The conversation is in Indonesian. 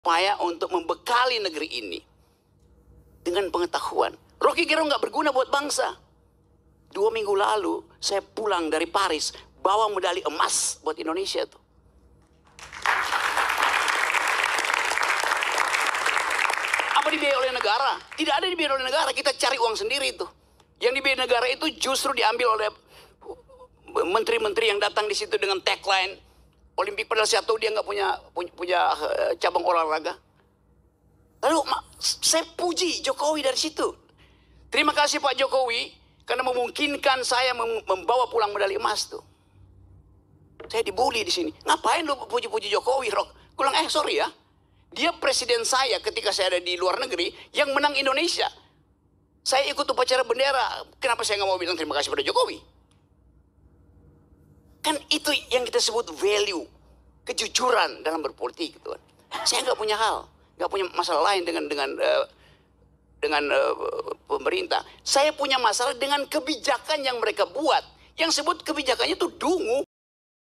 upaya untuk membekali negeri ini dengan pengetahuan. Rocky Gerung nggak berguna buat bangsa. 2 minggu lalu saya pulang dari Paris bawa medali emas buat Indonesia tuh. Apa dibiayai oleh negara? Tidak ada dibiayai oleh negara, kita cari uang sendiri tuh. Yang dibiayai negara itu justru diambil oleh menteri-menteri yang datang di situ dengan tagline Olimpik, padahal saya tahu dia nggak punya cabang olahraga. Lalu saya puji Jokowi dari situ. Terima kasih Pak Jokowi karena memungkinkan saya membawa pulang medali emas tuh. Saya dibully di sini. Ngapain lu puji-puji Jokowi, Rok? Kulang sorry ya. Dia presiden saya ketika saya ada di luar negeri yang menang Indonesia. Saya ikut upacara bendera. Kenapa saya nggak mau bilang terima kasih pada Jokowi? Kan itu yang kita sebut value, kejujuran dalam berpolitik, gitu kan. Saya nggak punya masalah lain dengan pemerintah. Saya punya masalah dengan kebijakan yang mereka buat. Yang sebut kebijakannya itu dungu.